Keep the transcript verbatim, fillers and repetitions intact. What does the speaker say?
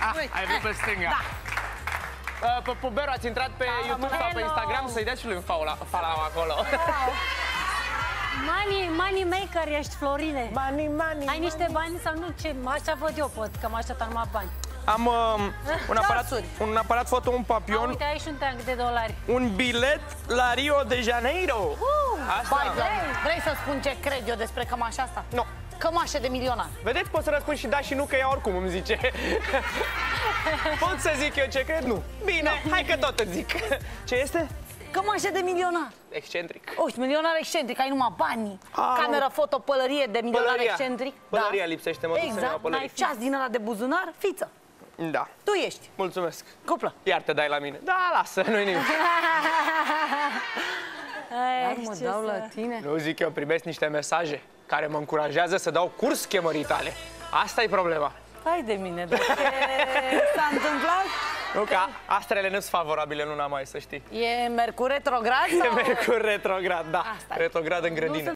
ai vrut pe stânga. Da. Pe Puberu, ați intrat pe YouTube sau pe Instagram să-i dați și lui un follow acolo. Money, money maker ești, Florine. Money, money. Ai niște bani sau nu? Ce? Așa văd eu, pot, că mă așteptam numai bani. Am uh, un, aparat, un aparat foto, un papion. A, uite, ai și un tank de dolari. Un bilet la Rio de Janeiro. Uh, asta. Bai, vrei, vrei să spun ce cred eu despre cămașa asta? Nu. Cămașe de milionar. Vedeți, pot să răspund și da și nu, că ea oricum îmi zice. Pot să zic eu ce cred? Nu. Bine, no. Hai că tot îți zic. Ce este? Cămașe de milionar. Excentric. Uite, milionar excentric, ai numai bani. A, Cameră foto, pălărie de milionar pălăria. excentric. Pălăria da. lipsește, mă duc exact. să iau pălărie. Ceas din ăla de buzunar, fiță. Da. Tu ești. Mulțumesc. Cuplă. Iar te dai la mine. Da, lasă, nu-i nimic. Dar mă dau la tine. Nu zic eu, primesc niște mesaje care mă încurajează să dau curs chemării tale. Asta e problema. Hai de mine, dar ce s-a întâmplat? Nu, că astrele nu sunt favorabile în luna mai, să știi. E Mercur retrograd? E sau? Mercur retrograd, da. Asta e. Retrograd în grădină.